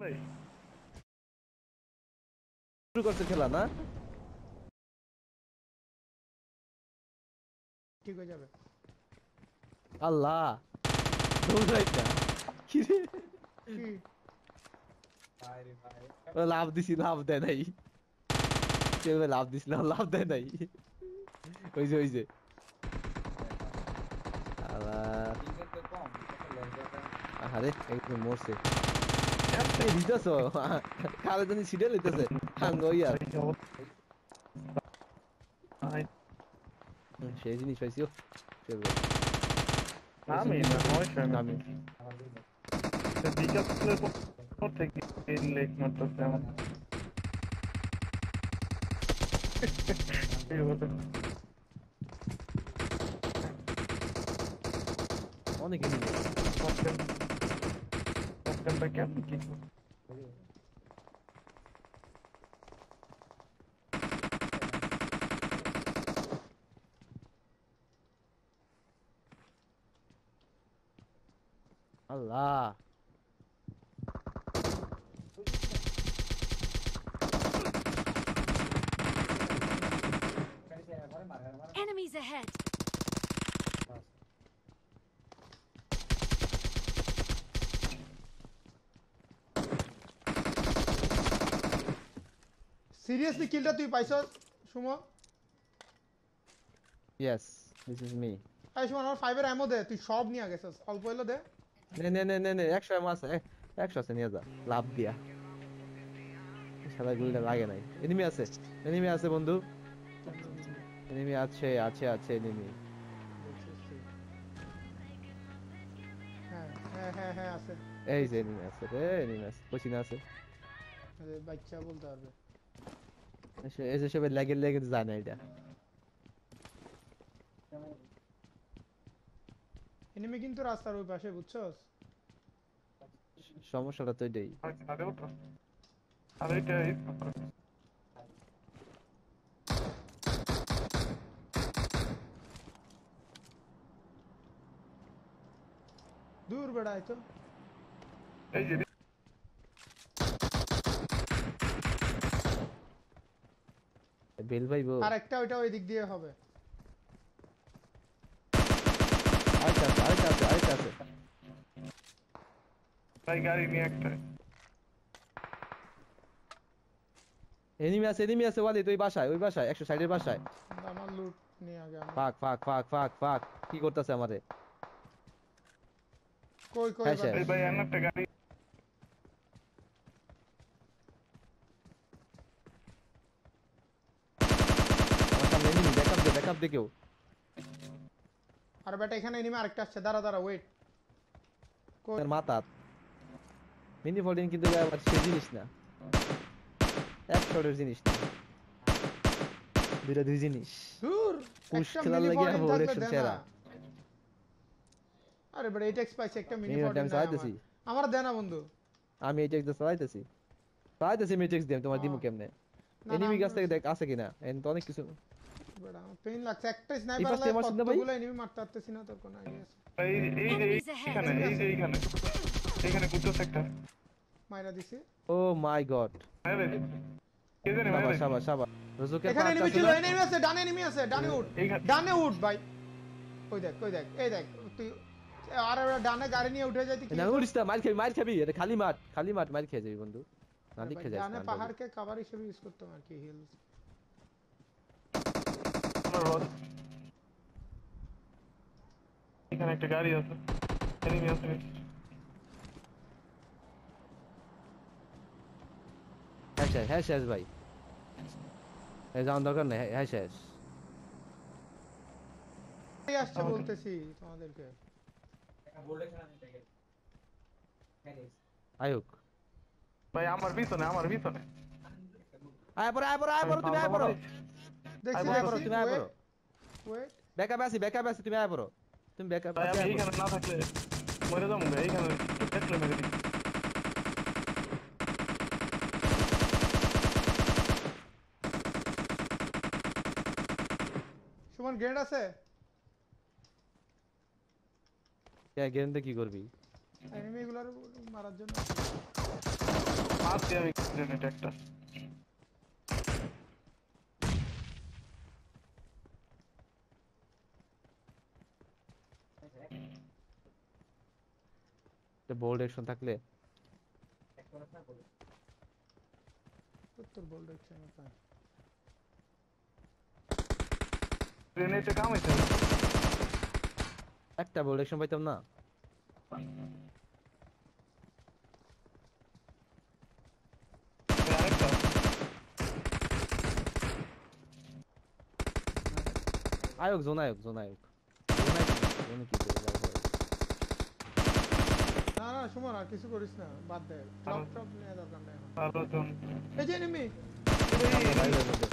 ভাই শুরু করছে খেলা না ঠিক হয়ে যাবে আল্লাহ দৌড়াই না কি রে কি লাভ দিছি লাভ দেয় নাই কেউ লাভ দিছিল লাভ দেয় নাই ওই যে আরে একদম মরছে এই দিতেছো কালে জানি সিডে লইতেছে হাঙ্গ ইয়ার সেই জিনিস পাইছিও আমি না হয় আমি বিকালের পর থেকে লেট মারতেছে আমার অনেক এনিমি কেমন কি আল্লাহ Enemies ahead. সিরিয়াসলি কিলটা তুই পাইছস Sumo yes this is me এই সুমো আমার 5 এর অ্যামো দে তুই সব নিয়ে গেছস অল্প হইলো দে নে 100 এম আছে 100 আছে নিয়ে যা লাভ দিয়া শালা গুলিটা লাগে নাই এনিমি আছে বন্ধু এনিমি আছে এনিমি হ্যাঁ আছে এই যে এনিমি আছে রে এনিমি আছে পছিনা আছে আরে বাচ্চা বলতে পারবে এই যে সবে লেগে যায় না এটা এনিমি কিন্তু রাস্তার ওই পাশে বুঝছস সমস্যাটা তো এটাই আরে এটা দূর বেড়াই তো এই যে বেল ভাইবো আর একটা ওইটা ওই দিক দিয়ে হবে আচ্ছা ভাই গাড়ি নিয়ে একটা এনিমি আছে ওয়ালি তুই ওই বাসায় 160 এর বাসায় আমার লুট নিয়ে আগে ফাক কি করতেছে আমারে কই এই ভাই একটা গাড়ি এনিমি ব্যাকআপ দে কেউ আর বেটা এখানে এনিমি আরেকটা আসছে দাঁড়া ওয়েট কই মাথা মিনি ফোল্ডিং কিন্তু আবার সেই জিনিস না এক শটের জিনিস না দুই জিনিস দূর পুশ একটা খেলার মিনি লাগি ফোল্ডিং আমার থাকবে ওরেকশন দেনা সেরা আরে বেটা এইটা এক্সপাইস একটা মিনি মিনি ফোল্ডিং ফোল্ডিং চালাইতেছি আমার দেনা বন্ধু আমি এইটা একদম চালাইতেছি মেট্রিক্স দিম তোমার দিমু কেমনে এনিমি কাছ থেকে দেখ আছে কিনা এন তো অনেক কিছু বেটা আমার পেইন লাগছে একটা স্নাইপার লাগে কতগুলো এনিমি মারতে পারতেছি না তোর কোন আইডিয়া আছে এইখানে কুত্তা একটা মাইরা দিছি ও মাই গড কে জানে শাবাশ রুজুকে এখানে এনিমি ছিল এনিমি আছে ডানে উঠ ভাই কই দেখ এই দেখ তুই আর ডানে গাড়ি নিয়ে উঠে যাইতি কি না উড়িস না মার খাবি এটা খালি মাঠ মার খেয়ে যাবি বন্ধু না লিখে যাস ডানে পাহাড়কে কভার হিসেবে ইউজ করতে আর কি হিলস এখানে একটা গাড়ি আছে এনিমি আছে হ্যাঁ শেষ ভাই এই যাওয়ার দরকার নেই হ্যাঁ শেষ এই আসছে বলতেছি তোমাদেরকে আয়ুক ভাই আমার পিছনে আয় পড়ো তুমি আয় পড়ো দেখছি তুমি আয় পড়ো ওয়েট ব্যাকআপ আছি তুমি আয় পড়ো তুমি ব্যাকআপ ভাই আমি এইখানে না থাকলে মরে যাবো ভাই এইখানে দেখলে মেরে দিই সুমন গ্রেনেড আছে কে গেন্দে কি করবি এনিমিগুলোর মারার জন্য মারতে আমি গ্রেনেড একটা বোল্ড অ্যাকশন থাকলে তোর বল দেখছে না পায় গ্রেনেডে কামাইছে একটা বোল্ড অ্যাকশন পাইতাম না আরেকটা আয়োগ জোন আয়োগ জোন আয়োগ জোনে কি করে যাবো না না সুমন আর কিছু করিস না বাদ দে টপ নিয়ে দরকার নাই এখন ভালো তো এই যে এনিমি বাইরের মধ্যে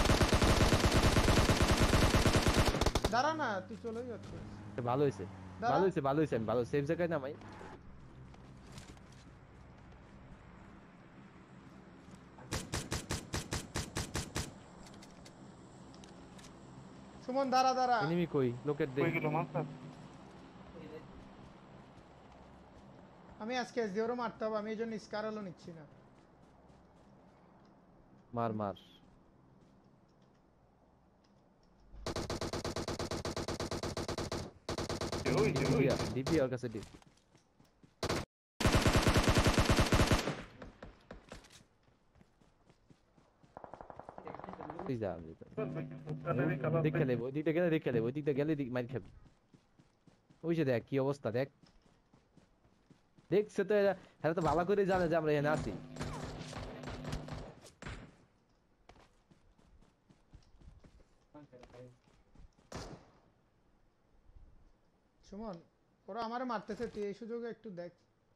দাঁড়া না তুই চলেই যাচ্ছিস ভালো হইছে দাঁড়া। ভালো হইছে ভালো হইছে আমি ভালো সেফ জায়গায় নামাই সুমন দাঁড়া দাঁড়া এনিমি কই লোকের দেখ কই গেল মাস্টার আমি আজকে এসডিওরও মারতে হবে আমি এই জন্য স্কারলও নিচ্ছি না মার মার ওই যে ওই ডিপি ওর কাছে ডিপ তুই যা আমি দেখে নেবো ওই দিকটা গেলে দেখে নেবো ওই দিকটা গেলে মার খাবি ওই যে দেখ কি অবস্থা দেখ দেখছে তো এরা তো ভালো করে জানে যে আমরা এখানে আছি সুমন ওরা আমারে মারতেছে তুই এই সুযোগে একটু দেখ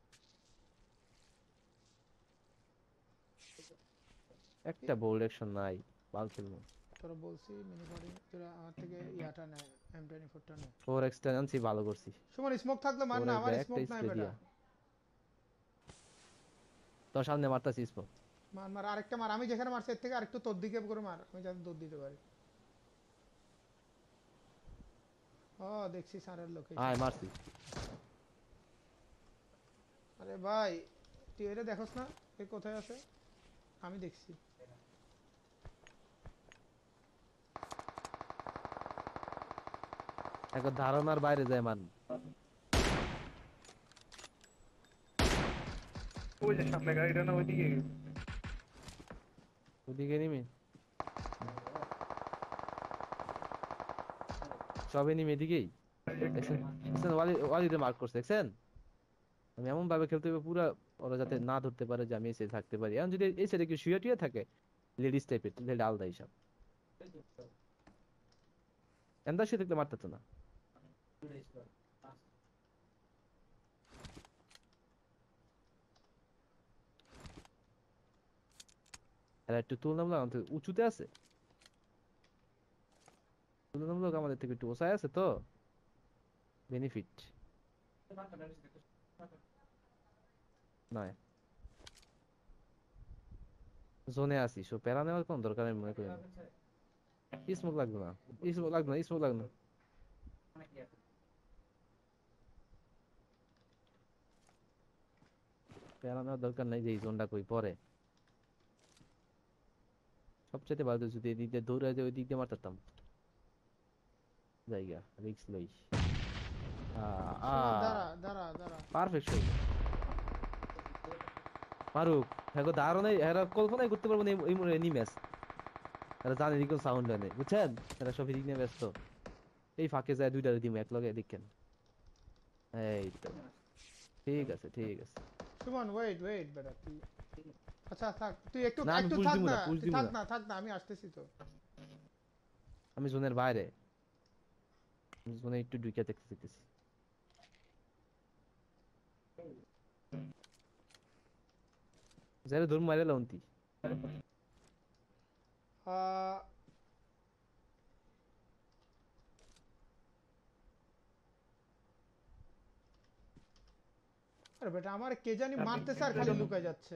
একটা বোল্ড অ্যাকশন নাই বাল খেলবো তোরা বলছি মিনি বাড়ি তোরা আমার থেকে ইয়াটা নেয় M24টা নেয় 4x টা আনছি ভালো করছি সুমন স্মোক থাকলে মার না আমার ওরে স্মোক একটা নাই spray বেটা দিয়া। তোর সামনে মারতাছি স্পো মার মার আরেকটা মার আমি যেখানে মারছি এর থেকে আরেকটু তোর দিকে করে মার আমি যাতে দৌড় দিতে পারি ও দেখছি সারের লোকেশন আয় মারছি আরে ভাই তুই এটা দেখোস না এ কোথায় আছে আমি দেখছি এখন ধারণার বাইরে যায় মান ওই যে সামনে গাড়িটা না ওইদিকে ওদিকে নিমি সব এনিমি এদিকেই দেখছেন ওয়ালিতে মার্ক করছে দেখছেন আমি এমন ভাবে খেলতে হবে পুরা ওরা যাতে না ধরতে পারে যে আমি এসে থাকতে পারি এখন যদি এই সাইডে কেউ শুয়ে টুয়ে থাকে লেডিস টাইপের তাহলে আলাদা হিসাব এন্দা শুয়ে থাকলে মারতে না এরা একটু তুলনামূলক আমাদের থেকে উঁচুতে আছে তুলনামূলক আমাদের থেকে একটু ওসায় আছে তো বেনিফিট নয় জোনে আছি সো প্যারা নেওয়ার কোন দরকার আমি মনে করি না স্মোক লাগবে না স্মোক লাগবে না স্মোক লাগবে না প্যারা নেওয়ার দরকার নাই যে এই জোনটা কই পরে সবচেয়ে ভালো যদি এদিক দিয়ে দৌড়ে যায় ওই দিক দিয়ে মারতাম জায়গা রিক্স লই দাঁড়া দাঁড়া দাঁড়া পারফেক্ট শট মারুক হ্যাঁ দারুণ এরা কল্পনাই করতে পারবো না এই এই ম্যাচ এরা জানে এদিকে সাউন্ড হয় না বুঝছেন এরা সব এদিক নিয়ে ব্যস্ত এই ফাঁকে যায় দুইটা দিম এক লগে দেখেন এই তো ঠিক আছে ঠিক আছে সুমন ওয়েট ওয়েট বেটা তুই আচ্ছা থাক তুই একটু না, আমি একটু push থাক দিব না, না push তুই দিব থাক না। না থাক না আমি আসতেছি তো আমি জোনের বাইরে জোনে একটু ঢুকে দেখতেছি যারে ধর্ম মারে লাউন্তি আহ, আরে বেটা আমার কে জানি মারতেছে আর খালি লুকায় যাচ্ছে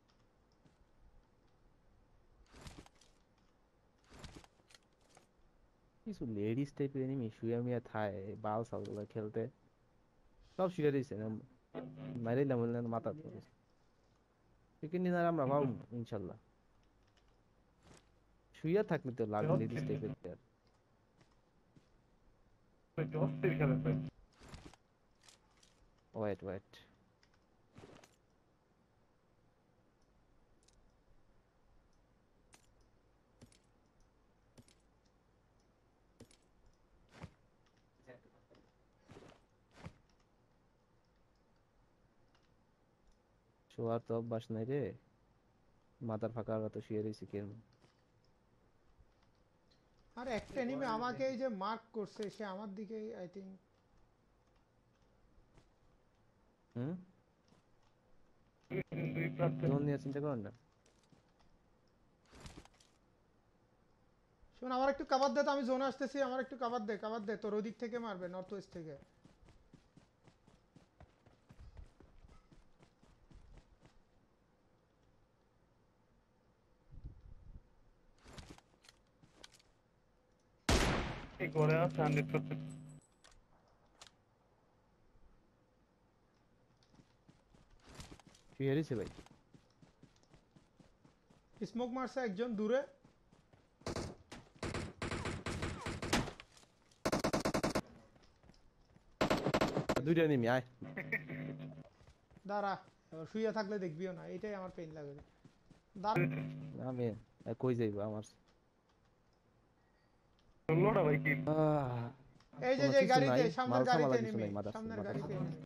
কিছু লেডিস টাইপের এনিমি শুয়ে মিয়া থায় বাল সাল গুলো খেলতে সব শুয়ে রয়েছে মাইরাইলাম বললেন মাথা চিকেন ডিনার আমরা পাবো ইনশাল্লাহ। শুইয়া থাকলে তো লাগবে লেডিস টাইপের প্লেয়ার। অস্থির খেলে ভাই। ওয়েট ওয়েট, শোয়ার তো অভ্যাস নাই রে, মাথার ফাঁকা তো শুয়ে রয়েছি কেন। আর একটা এনিমি আমাকে এই যে মার্ক করছে, সে আমার দিকেই আই থিংক। হুম, জোন নিয়ে চিন্তা করেন না। শোন, আমার একটু কভার দে তো, আমি জোনে আসতেছি, আমার একটু কভার দে, তোর ওই দিক থেকে মারবে, নর্থ ওয়েস্ট থেকে। এই করে আছে 100%। শুয়ে রয়েছে ভাই। স্মোক মারছে একজন দূরে। দুইটা নিমি আয়। দাঁড়া, এবার শুয়ে থাকলে দেখবিও না, এটাই আমার পেইন লাগে। দাঁড়া, আমি কই যাইব আমার। লোডা ভাই কি এই যে কোনো যে কিছু গাড়িতে, নাই, সামনের মাল সামালা গাড়িতে কিছু নেমে, নাই, মাদার সামনের মাদার। গাড়িতে নেমে।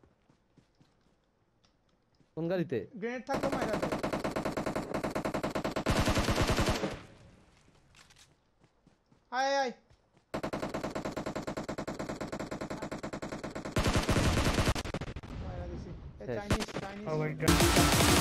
কোন গাড়িতে? গ্রেনেড থাকলে মাইরা দে। আয় আয়, মাইরা দিছি। এ শেষ। Chinese oh my god.